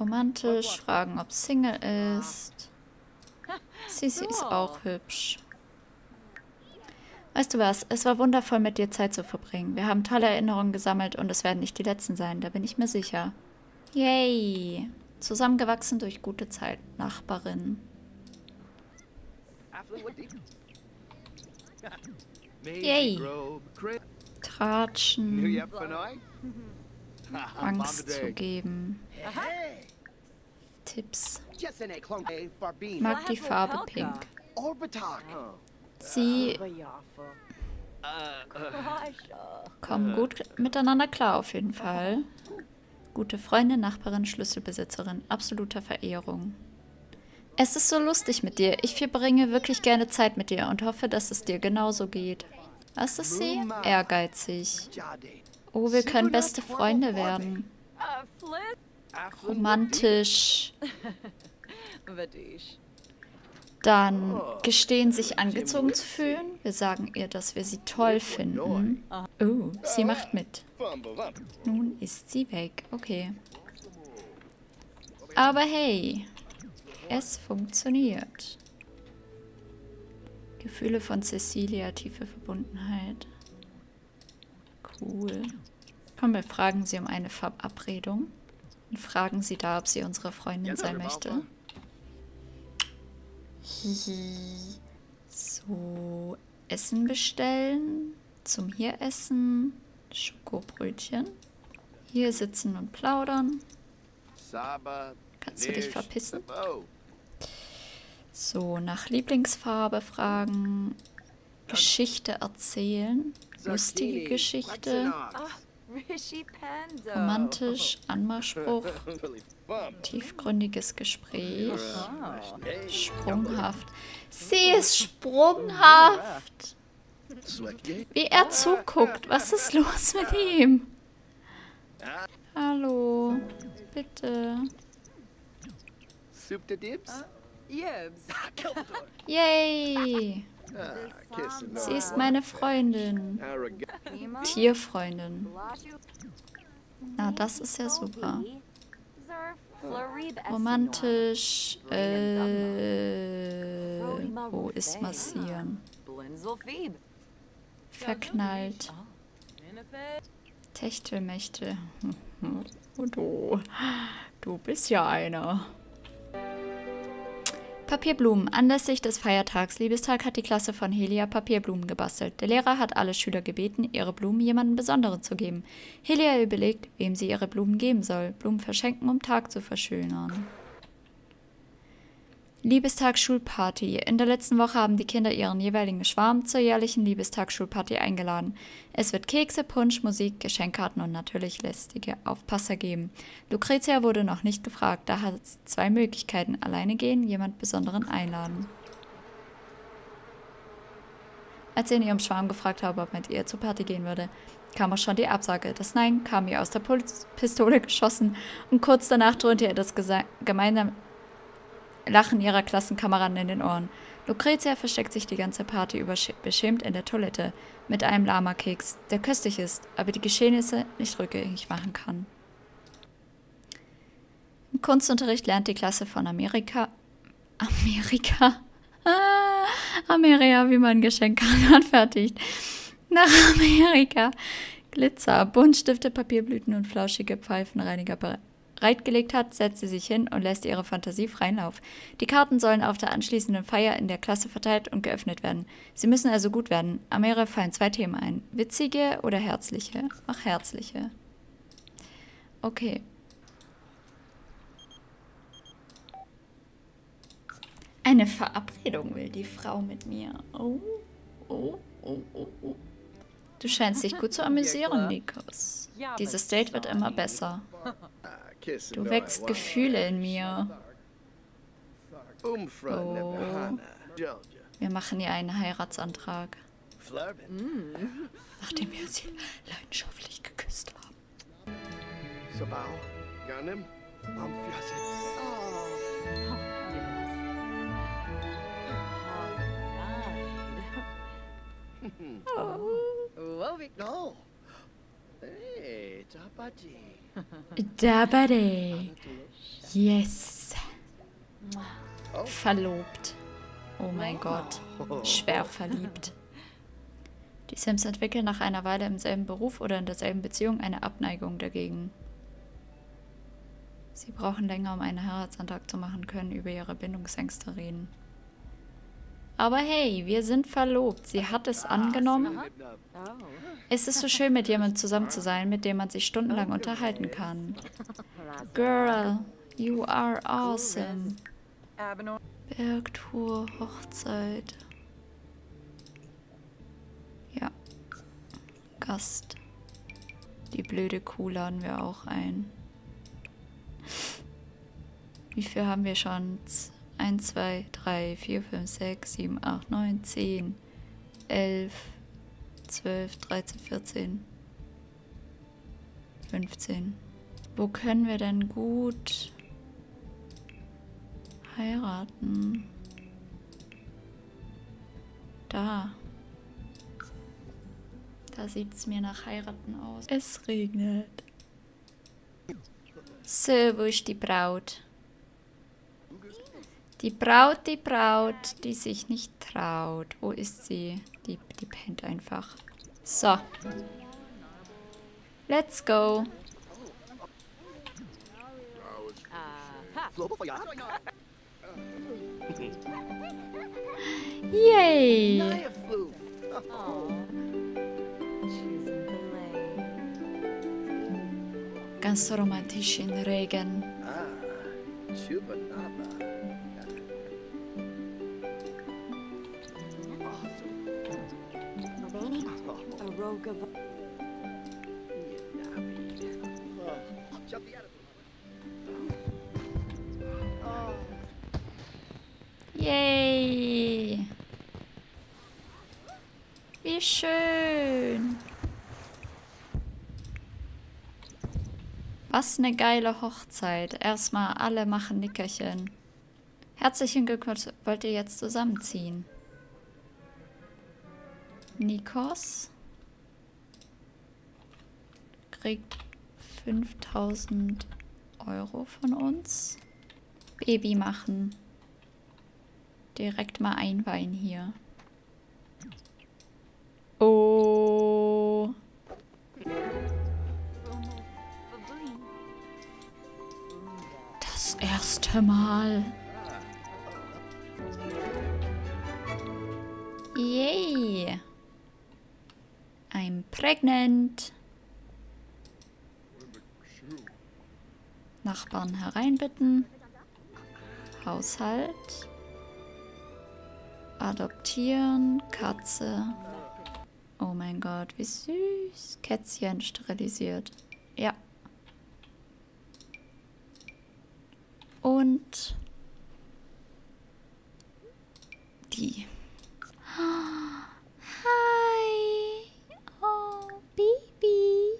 Romantisch, fragen, ob Single ist. Sisi ist auch hübsch. Weißt du was, es war wundervoll, mit dir Zeit zu verbringen. Wir haben tolle Erinnerungen gesammelt und es werden nicht die letzten sein, da bin ich mir sicher. Yay! Zusammengewachsen durch gute Zeit. Nachbarin. Yay! Tratschen. Angst zu geben. Tipps. Mag die Farbe Pink. Sie kommen gut miteinander klar auf jeden Fall. Gute Freundin, Nachbarin, Schlüsselbesitzerin. Absoluter Verehrung. Es ist so lustig mit dir. Ich verbringe wirklich gerne Zeit mit dir und hoffe, dass es dir genauso geht. Was ist sie? Ehrgeizig. Oh, wir können beste Freunde werden. Romantisch. Dann gestehen, sich angezogen zu fühlen. Wir sagen ihr, dass wir sie toll finden. Oh, sie macht mit. Nun ist sie weg. Okay. Aber hey, es funktioniert. Gefühle von Cecilia, tiefe Verbundenheit. Cool. Komm, wir fragen sie um eine Verabredung. Und fragen sie da, ob sie unsere Freundin sein möchte. Hihi. So, Essen bestellen. Zum hier essen. Schokobrötchen. Hier sitzen und plaudern. Kannst du dich verpissen? So, nach Lieblingsfarbe fragen. Geschichte erzählen. Lustige Geschichte. Romantisch, Anmachspruch. Tiefgründiges Gespräch. Sprunghaft. Sie ist sprunghaft. Wie er zuguckt. Was ist los mit ihm? Hallo. Bitte. Yay. Sie ist meine Freundin. Tierfreundin. Na, das ist ja super. Romantisch. Wo ist massieren? Verknallt. Techtelmechtel. Du bist ja einer. Papierblumen. Anlässlich des Feiertags Liebestag hat die Klasse von Helia Papierblumen gebastelt. Der Lehrer hat alle Schüler gebeten, ihre Blumen jemandem Besonderen zu geben. Helia überlegt, wem sie ihre Blumen geben soll. Blumen verschenken, um Tag zu verschönern. Liebestag-Schulparty. In der letzten Woche haben die Kinder ihren jeweiligen Schwarm zur jährlichen Liebestag-Schulparty eingeladen. Es wird Kekse, Punsch, Musik, Geschenkkarten und natürlich lästige Aufpasser geben. Lucretia wurde noch nicht gefragt, da hat sie zwei Möglichkeiten. Alleine gehen, jemand Besonderen einladen. Als sie in ihrem Schwarm gefragt habe, ob mit ihr zur Party gehen würde, kam auch schon die Absage. Das Nein kam ihr aus der Pistole geschossen und kurz danach dröhnte ihr das gemeinsame Lachen ihrer Klassenkameraden in den Ohren. Lucretia versteckt sich die ganze Party über beschämt in der Toilette mit einem Lama-Keks, der köstlich ist, aber die Geschehnisse nicht rückgängig machen kann. Im Kunstunterricht lernt die Klasse von Amerika, wie man Geschenkkarten anfertigt. Nach Amerika. Glitzer, Buntstifte, Papierblüten und flauschige Pfeifenreiniger bereitgelegt hat, setzt sie sich hin und lässt ihre Fantasie freien Lauf. Die Karten sollen auf der anschließenden Feier in der Klasse verteilt und geöffnet werden. Sie müssen also gut werden. Amere fallen zwei Themen ein. Witzige oder herzliche? Ach, herzliche. Okay. Eine Verabredung will die Frau mit mir. Oh. Du scheinst dich gut zu amüsieren, Nikos. Dieses Date wird immer besser. Du wächst Gefühle in mir. Oh. Wir machen ihr einen Heiratsantrag. Nachdem wir sie leidenschaftlich geküsst haben. Dabade. Yes. Verlobt. Oh mein Gott. Schwer verliebt. Die Sims entwickeln nach einer Weile im selben Beruf oder in derselben Beziehung eine Abneigung dagegen. Sie brauchen länger, um einen Heiratsantrag zu machen, können über ihre Bindungsängste reden. Aber hey, wir sind verlobt. Sie hat es angenommen. Es ist so schön, mit jemandem zusammen zu sein, mit dem man sich stundenlang unterhalten kann. Girl, you are awesome. Bergtour, Hochzeit. Ja. Gast. Die blöde Kuh laden wir auch ein. Wie viel haben wir schon? 1, 2, 3, 4, 5, 6, 7, 8, 9, 10, 11, 12, 13, 14, 15. Wo können wir denn gut heiraten? Da. Da sieht es mir nach heiraten aus. Es regnet. So, wo ist die Braut? Die Braut, die sich nicht traut. Wo ist sie? Die pennt einfach. So. Let's go. Yay! Ganz romantisch im Regen. Yay! Wie schön! Was eine geile Hochzeit. Erstmal alle machen Nickerchen. Herzlichen Glückwunsch, wollt ihr jetzt zusammenziehen? Nikos kriegt 5.000 Euro von uns. Baby machen. Direkt mal einweihen hier. Oh. Das erste Mal. Yay. I'm pregnant. Nachbarn hereinbitten. Haushalt. Adoptieren. Katze. Oh mein Gott, wie süß. Kätzchen sterilisiert. Ja. Und die. Hi. Oh, Baby.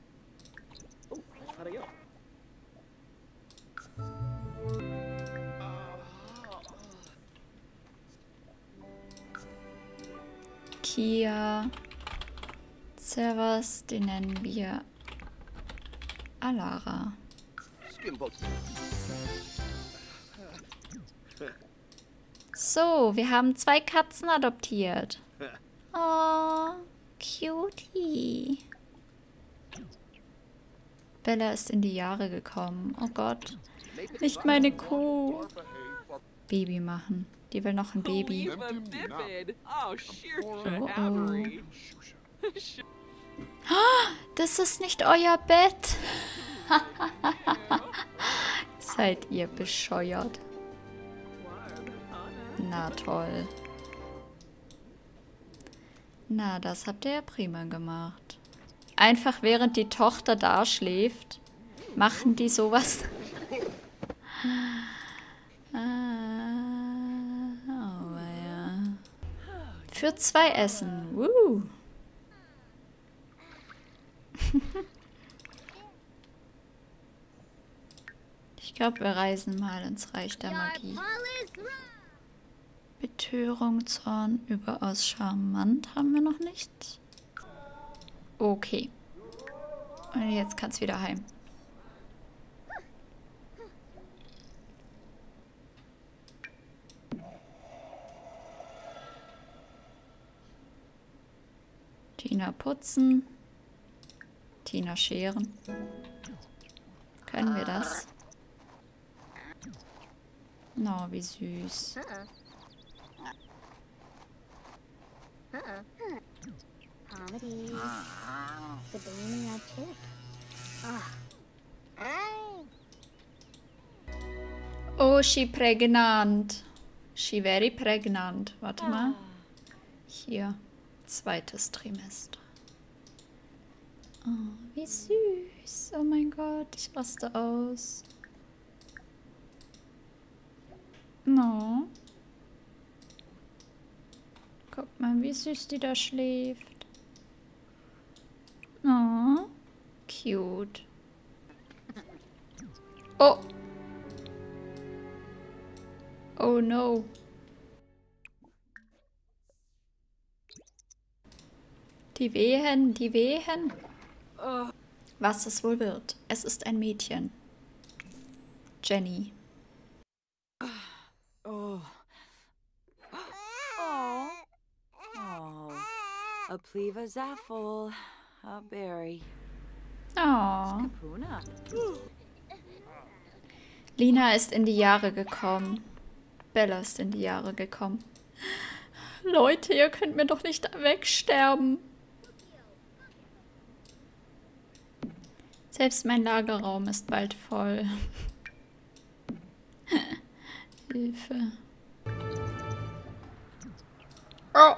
Kia. Servus, den nennen wir Alara. So, wir haben 2 Katzen adoptiert. Oh, cutie. Bella ist in die Jahre gekommen. Oh Gott. Nicht meine Kuh. Baby machen. Die will noch ein Baby. Oh, oh. Das ist nicht euer Bett. Seid ihr bescheuert? Na toll. Na, das habt ihr ja prima gemacht. Einfach während die Tochter da schläft, machen die sowas. Oh ja. Für 2 Essen. Woo. Ich glaube, wir reisen mal ins Reich der Magie. Betörung, Zorn, überaus charmant haben wir noch nicht. Okay. Und jetzt kann's wieder heim. Tina putzen. Tina scheren. Können wir das? Oh, wie süß. Oh, she pregnant. She very pregnant. Warte mal. Hier. 2. Trimester. Oh, wie süß. Oh mein Gott, ich raste aus. No. Guck mal, wie süß die da schläft. Oh. Cute. Oh. Oh no. Die Wehen, die Wehen. Was es wohl wird. Es ist ein Mädchen. Jenny. Oh. Oh. Oh. A pleva zaffle. A berry. Oh. Kapuna. Lina ist in die Jahre gekommen. Bella ist in die Jahre gekommen. Leute, ihr könnt mir doch nicht wegsterben. Selbst mein Lagerraum ist bald voll. Hilfe. Oh.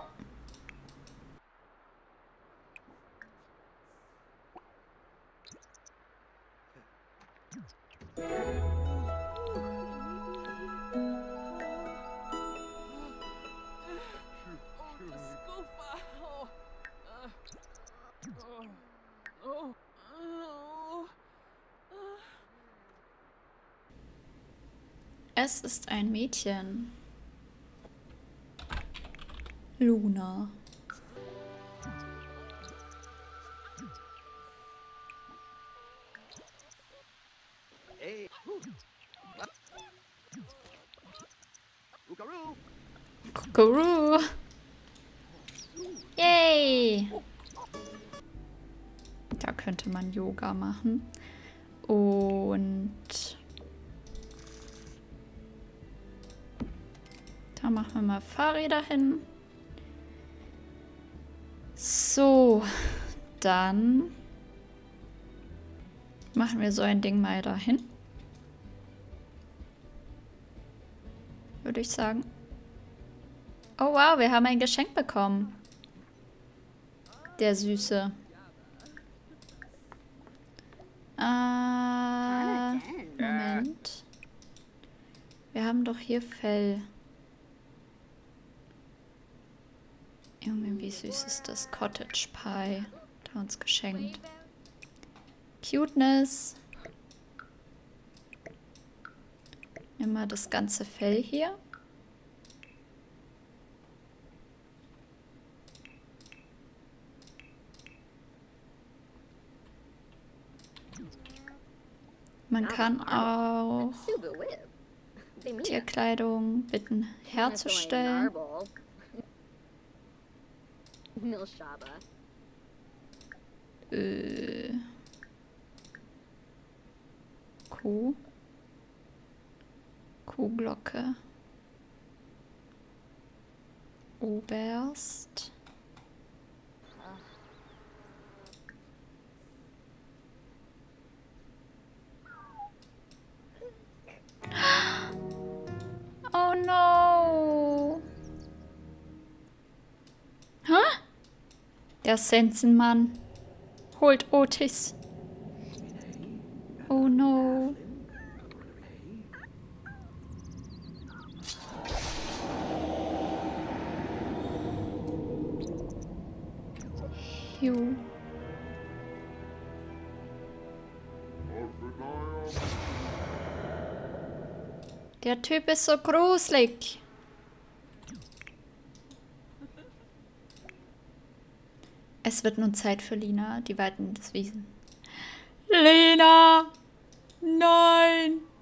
Es ist ein Mädchen. Luna. Kuckaroo. Yay! Da könnte man Yoga machen. Und da machen wir mal Fahrräder hin. So, dann machen wir so ein Ding mal dahin. Würde ich sagen. Oh wow, wir haben ein Geschenk bekommen. Der Süße. Moment. Wir haben doch hier Fell. Junge, wie süß ist das? Cottage Pie. Hat er uns geschenkt. Cuteness. Nimm mal das ganze Fell hier. Man kann auch Tierkleidung bitten herzustellen. Kuh. Kuhglocke. Oberst. Oh no. Hä? Der Sensenmann holt Otis. Oh no. Ju. Der Typ ist so gruselig. Es wird nun Zeit für Lina, die Weiten des Wiesen. Lina! Nein!